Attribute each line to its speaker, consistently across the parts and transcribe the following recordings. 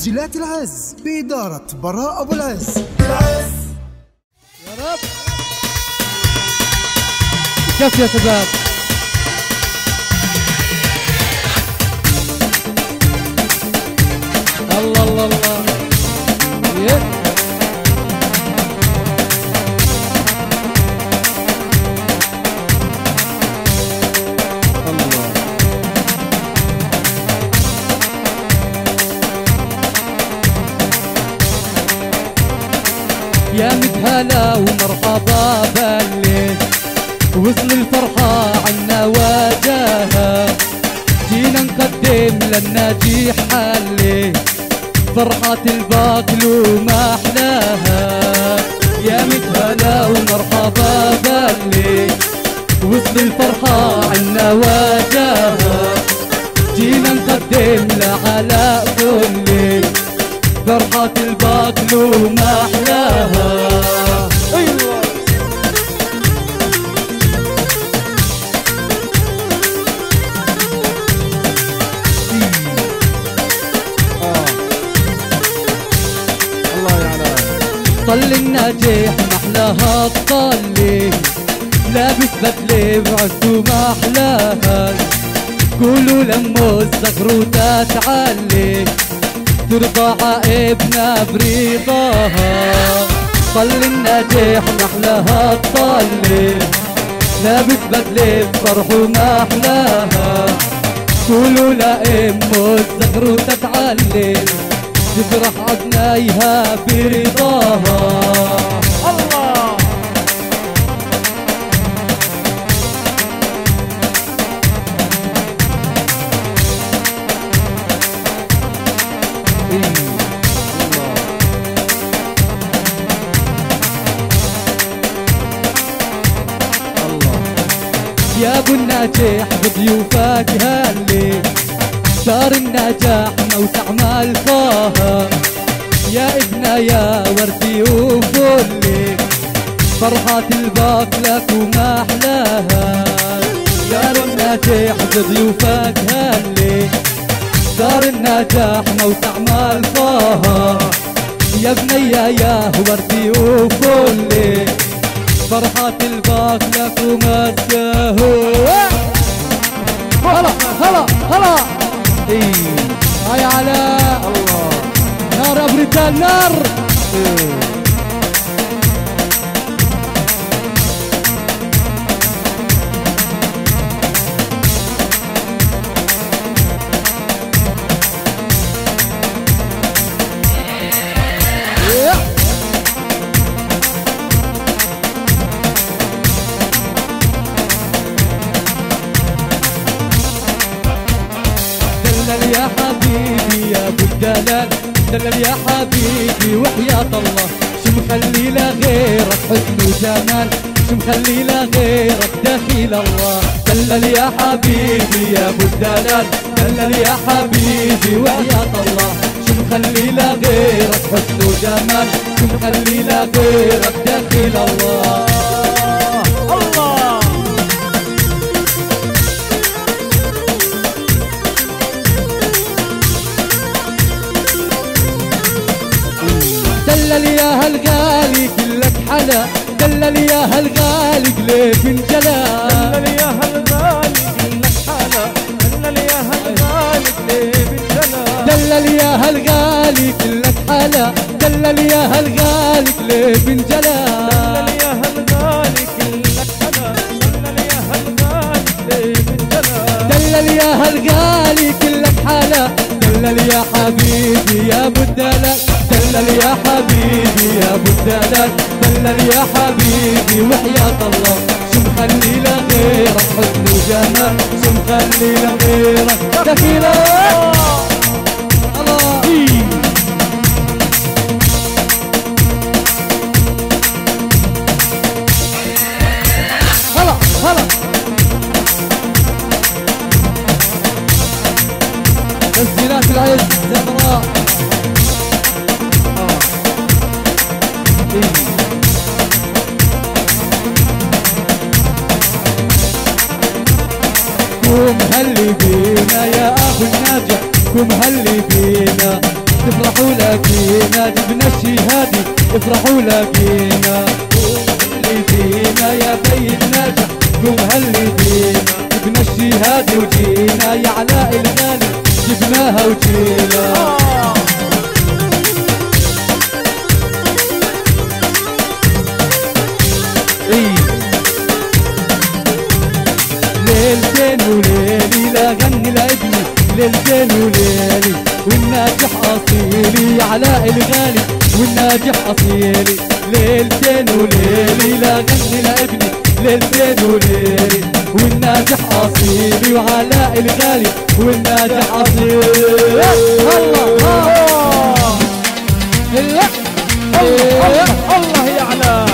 Speaker 1: تسجيلات العز بإدارة براء أبو العز.
Speaker 2: العز
Speaker 3: يا رب كيف يا شباب. الله الله الله يا متهلا ومرحبا بالليل، وصل الفرحة عنا واجاها، جينا نقدم للناجي حالي، فرحة الباقل وما أحلاها. يا متهلا ومرحبا بالليل، وصل الفرحة عنا واجاها، جينا نقدم لعلى كل فرحة الباقل وما أحلاها. أيوة
Speaker 2: الله يعلم.
Speaker 3: طل الناجح محلاها الطلي، لابس بدلة بعز وما أحلاها، قولوا لمو الزغروتة تعلي، ترضى عائبنا برضاها. طل الناجح محلاها الطلي، لابس بدلة بفرح وما أحلاها، قولوا لأمه الزغروتة تعلي، تفرح عدنايها برضاها. الله يا ابو الناجح بضيوفك هاللي، دار النجاح موسع مالكاها، يا ابنا يا وردي وفلي، فرحة الباق لك وما أحلاها. يا ابو الناجح بضيوفك هاللي، دار النجاح موسع مالكاها، يا ابنيا يا وردي وفلي، فرحة الباق لك وما تساهو. هلا هلا هلا هاي على الله نار ابريكان نار. دلل يا حبيبي يا ابو الدلال، دلل يا حبيبي وحياة الله، شو مخلي لغيرك حسن وجمال، شو مخلي لغيرك دخيل الله. دلل يا حبيبي يا ابو الدلال، دلل يا حبيبي وحياة الله، شو مخلي لغيرك حسن وجمال، شو مخلي لغيرك دخيل الله. الله دلل يا هالغالي كلك حلا، دلل يا هالغالي قليب انجلال،
Speaker 2: دلل يا هالغالي كلك حلا، دلل يا هالغالي قليب انجلال،
Speaker 3: دلل يا هالغالي كلك حلا، دلل يا هالغالي قليب انجلال،
Speaker 2: دلل يا هالغالي كلك حلا، دلل يا هالغالي قليب انجلال،
Speaker 3: دلل يا هالغالي كلك حلا، دلل يا حبيبي يا ابو الدلال، دلل يا حبيبي يا ابو الدلال، دلل يا حبيبي وحياة الله، شو مخلي لغيرك حسن وجمال، شو مخلي لغيرك دخيل الله. هلا هلا تسجيلات العز زمراء. قوم هلي بينا يا ابو الناجح، قوم هلي بينا، تفرحوا لقينا جبنا الشهادي افرحوا لقينا اللي فينا يا بي الناجح قوم هاللي فينا جبنا الشهادي وجينا يا علاء الغالي جبناها وجينا ليلتين وليلي لا غني لابني ليلتين وليلي والناجح اصيلي يا علاء الغالي والناجح اصيلي ليلتين وليلي لا غني لابني ليلتين وليلي والناجح اصيلي وعلاء الغالي والناجح اصيلي
Speaker 2: الله يا علاء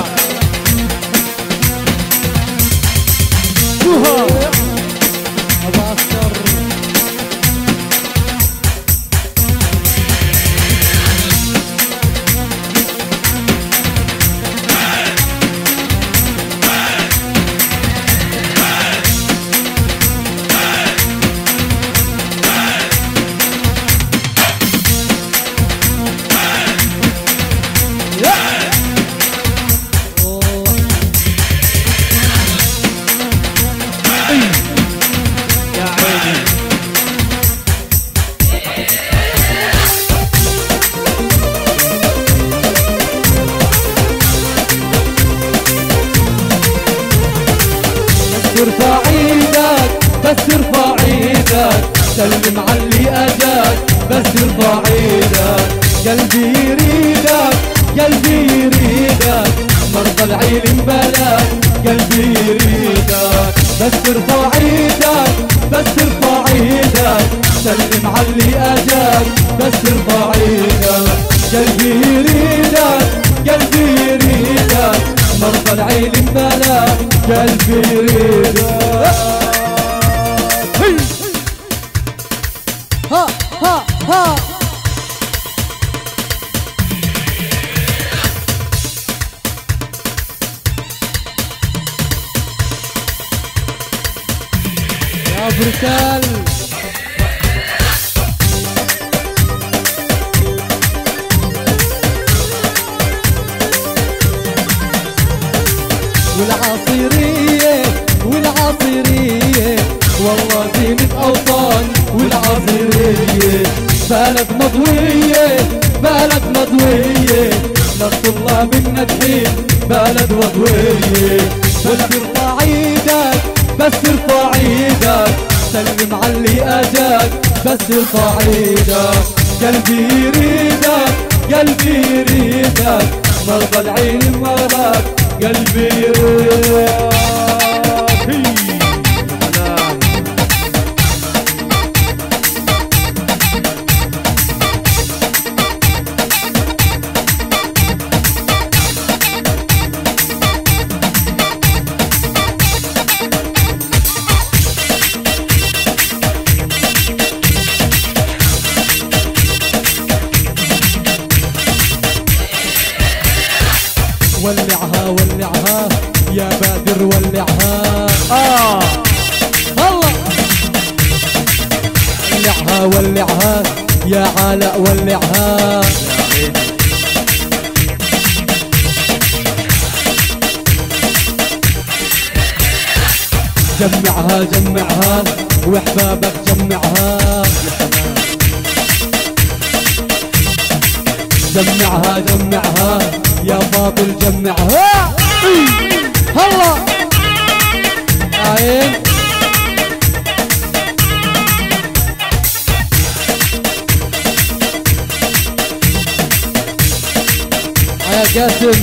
Speaker 3: ارفع ايدك بس ارفع ايدك سلم على اللي اجاك بس ارفع ايدك قلبي يريدك قلبي يريدك مرضى العيل بلاك قلبي يريدك بس ارفع ايدك بس ارفع ايدك سلم على اللي اجاك بس ارفع ايدك قلبي يريدك قلبي يريدك مرضى العين بلاك قلبي يريدك ها ها ها يا بركال والعصيرية والعصيرية والله زينة أوطان والعصيرية بلد مضوية بلد مضوية للطلاب الناجحين بلد مضوية بس ارفع ايدك بس ارفع ايدك سلم على اللي اجاك بس ارفع ايدك قلبي يريدك قلبي يريدك مرضى العين مرضاك قلبي يريدك ولعها ولعها يا بادر ولعها الله ولعها ولعها يا علاء ولعها جمعها جمعها واحبابك جمعها جمعها جمعها يا فاضل جمعها هلا عين يا قاسم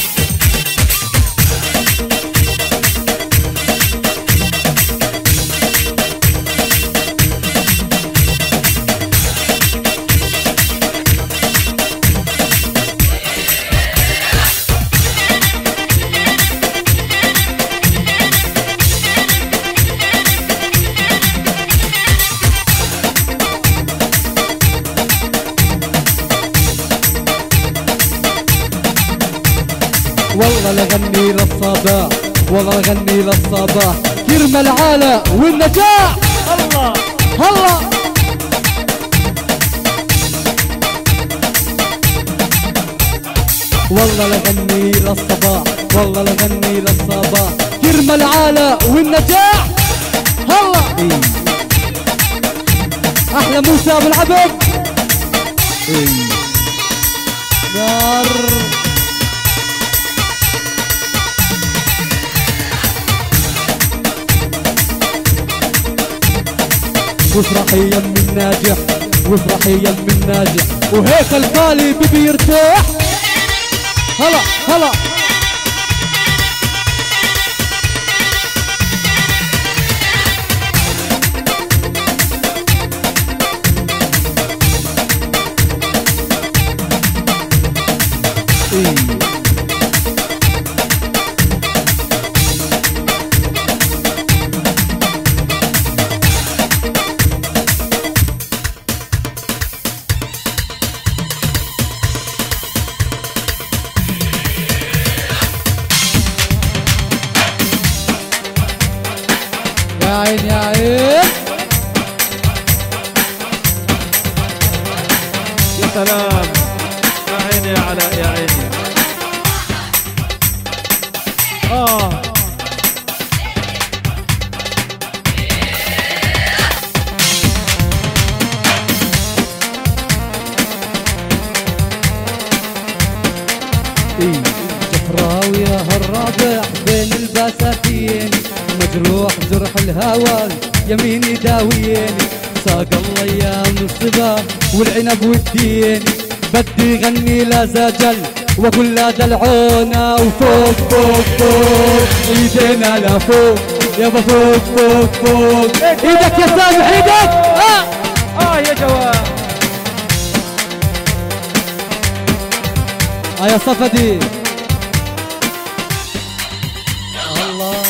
Speaker 3: والله لغني للصباح والله لغني للصباح كرم العلا والنجاح الله الله والله لغني للصباح، والله لغني للصباح، يرمى العالة والنجاح. هلا إيه. احلى موسى ابو العبد إيه. نار وافرح يا من الناجح، وافرح يا من الناجح، وهيك القالي بيبي يرتاح. هلا هلا إيه. يا عين يا عين
Speaker 2: يا سلام، يا عيني يا علاء يا عيني.
Speaker 3: جفراوي يا هالرابع بين البساتين، مجروح جرح الهوى يميني داويني، ساق الله ايام الصبا والعنب والدين، بدي غني لزجل واقول لا دلعونا، وفوق فوق فوق ايدينا لفوق يابا، فوق فوق فوق ايدك يا سامح ايدك.
Speaker 2: يا جواد
Speaker 3: يا صفدي الله.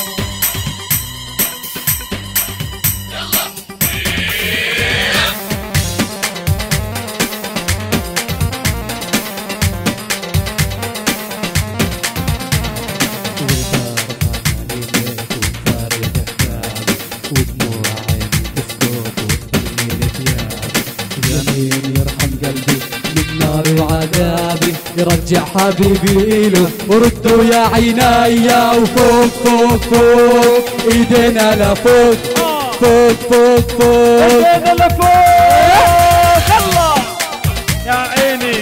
Speaker 3: وعذابي يرجع حبيبي له، وردوا يا عينيا، وفوق فوق فوق ايدينا لفوق، فوق فوق فوق
Speaker 2: ايدينا لفوق. يلا يا عيني.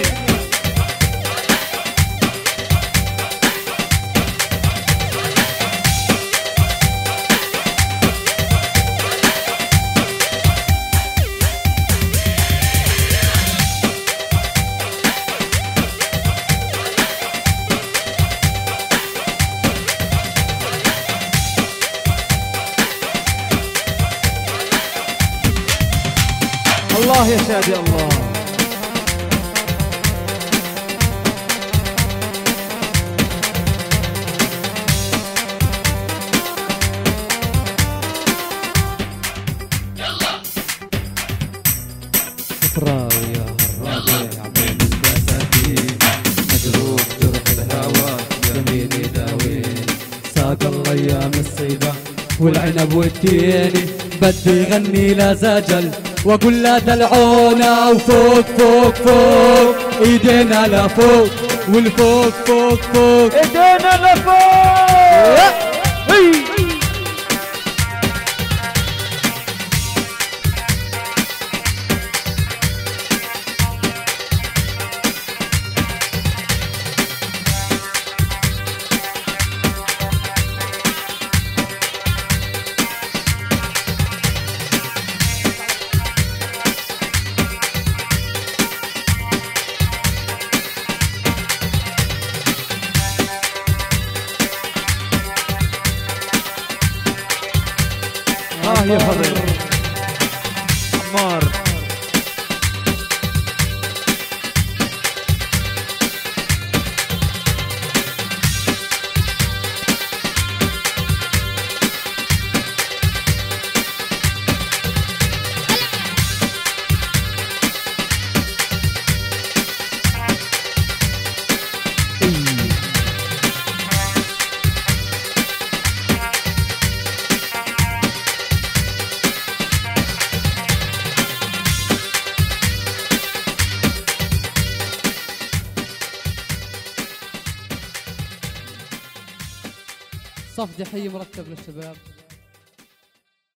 Speaker 2: الله يا شادي الله.
Speaker 3: فراوي يا الرابع بين البساتين، مجروح جرح الهوى يميني داوين، ساق الله ايام الصيبة والعنب والتين، بدي غني لزجل واقول لا دلعونا، وفوق فوق فوق ايدينا لفوق، والفوق فوق فوق
Speaker 2: ايدينا لفوق. يا فضل عمار.
Speaker 3: صفدي حي مرتب للشباب.